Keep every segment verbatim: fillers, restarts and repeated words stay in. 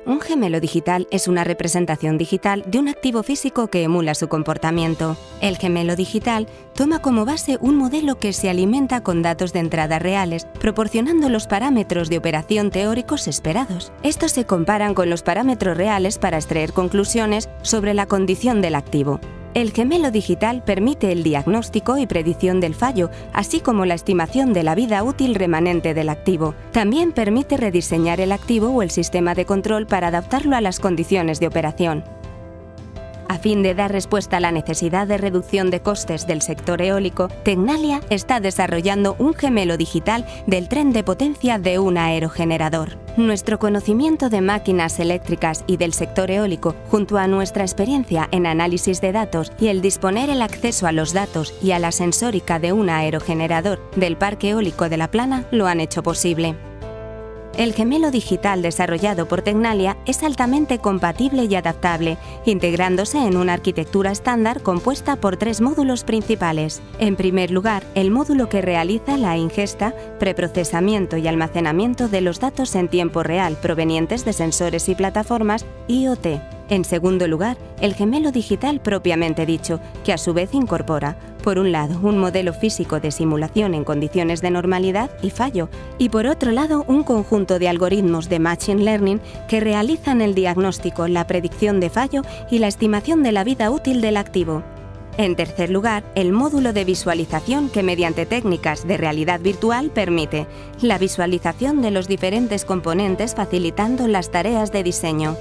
Un gemelo digital es una representación digital de un activo físico que emula su comportamiento. El gemelo digital toma como base un modelo que se alimenta con datos de entrada reales, proporcionando los parámetros de operación teóricos esperados. Estos se comparan con los parámetros reales para extraer conclusiones sobre la condición del activo. El gemelo digital permite el diagnóstico y predicción del fallo, así como la estimación de la vida útil remanente del activo. También permite rediseñar el activo o el sistema de control para adaptarlo a las condiciones de operación. A fin de dar respuesta a la necesidad de reducción de costes del sector eólico, Tecnalia está desarrollando un gemelo digital del tren de potencia de un aerogenerador. Nuestro conocimiento de máquinas eléctricas y del sector eólico, junto a nuestra experiencia en análisis de datos y el disponer el acceso a los datos y a la sensórica de un aerogenerador del parque eólico de La Plana, lo han hecho posible. El gemelo digital desarrollado por Tecnalia es altamente compatible y adaptable, integrándose en una arquitectura estándar compuesta por tres módulos principales. En primer lugar, el módulo que realiza la ingesta, preprocesamiento y almacenamiento de los datos en tiempo real provenientes de sensores y plataformas I o T. En segundo lugar, el gemelo digital propiamente dicho, que a su vez incorpora, por un lado, un modelo físico de simulación en condiciones de normalidad y fallo, y por otro lado, un conjunto de algoritmos de Machine Learning que realizan el diagnóstico, la predicción de fallo y la estimación de la vida útil del activo. En tercer lugar, el módulo de visualización que mediante técnicas de realidad virtual permite la visualización de los diferentes componentes facilitando las tareas de diseño.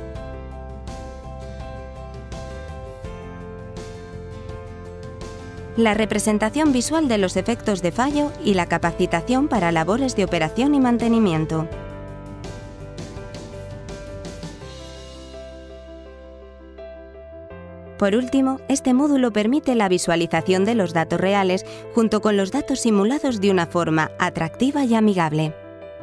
La representación visual de los efectos de fallo y la capacitación para labores de operación y mantenimiento. Por último, este módulo permite la visualización de los datos reales junto con los datos simulados de una forma atractiva y amigable.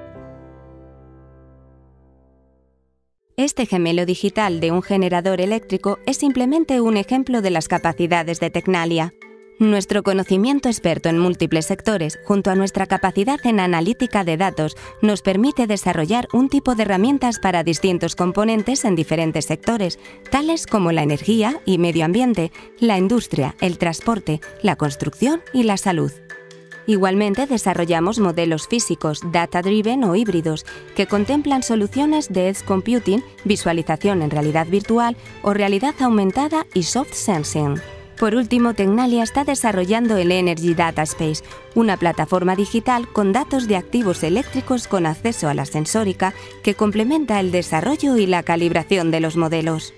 Este gemelo digital de un generador eléctrico es simplemente un ejemplo de las capacidades de Tecnalia. Nuestro conocimiento experto en múltiples sectores, junto a nuestra capacidad en analítica de datos, nos permite desarrollar un tipo de herramientas para distintos componentes en diferentes sectores, tales como la energía y medio ambiente, la industria, el transporte, la construcción y la salud. Igualmente desarrollamos modelos físicos, data-driven o híbridos, que contemplan soluciones de edge computing, visualización en realidad virtual o realidad aumentada y soft sensing. Por último, Tecnalia está desarrollando el Energy Data Space, una plataforma digital con datos de activos eléctricos con acceso a la sensórica que complementa el desarrollo y la calibración de los modelos.